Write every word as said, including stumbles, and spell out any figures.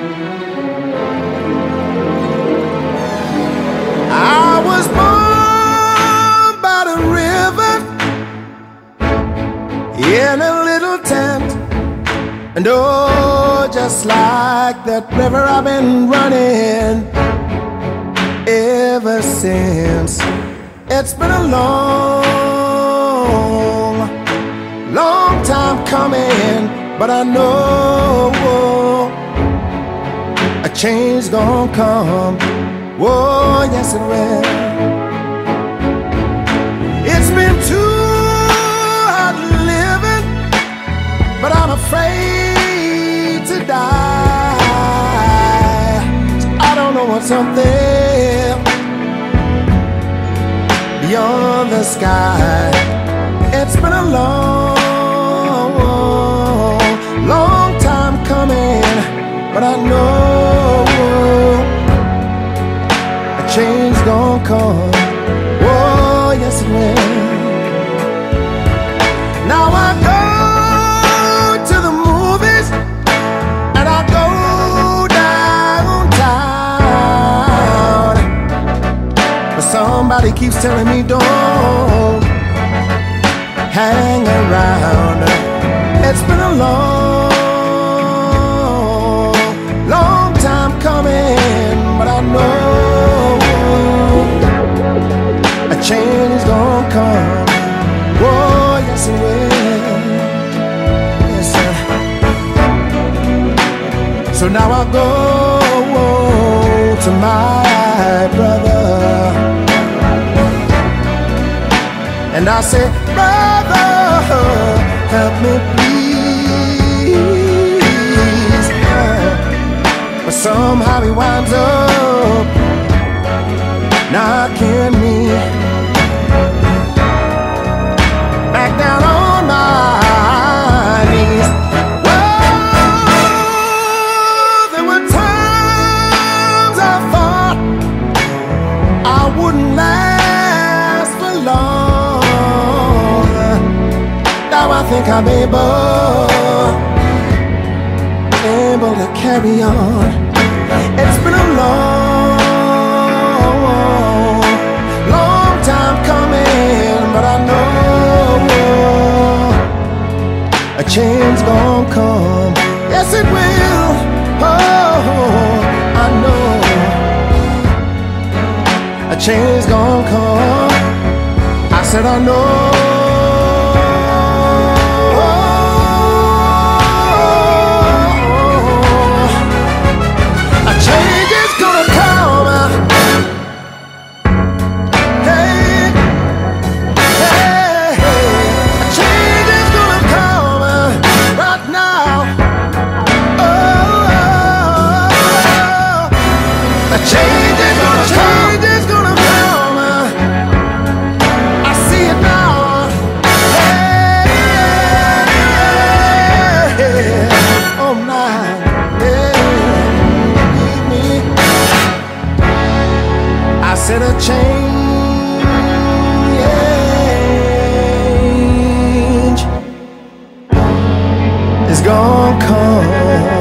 I was born by the river in a little tent, and oh, just like that river I've been running ever since. It's been a long, long time coming, but I know a change gonna come. Oh, yes it will. It's been too hard living, but I'm afraid to die. So I don't know what's up there beyond the sky. It's been a long, long time coming, but I know a change gonna come. Oh, yes it will. Now I go to the movies and I go downtown, but somebody keeps telling me don't hang around. It's been a long, long time coming, but I know a change gonna come. Oh, yes it will. Yes, sir. So now I go to my brother and I say, brother, help me please. But somehow he winds up knocking me back down on my knees. Well, there were times I thought I wouldn't last for long. Now I think I'm able, able to carry on. It's been a long, long time coming, but I know a change gonna come. Yes it will. Oh, I know a change gonna come. I said I know a change is gonna come. Hey, hey, hey. A change is gonna come right now. Oh, a change is gonna change is gonna come. I see it now. Hey, yeah. Oh my, yeah. Leave me. I said a change is gonna come.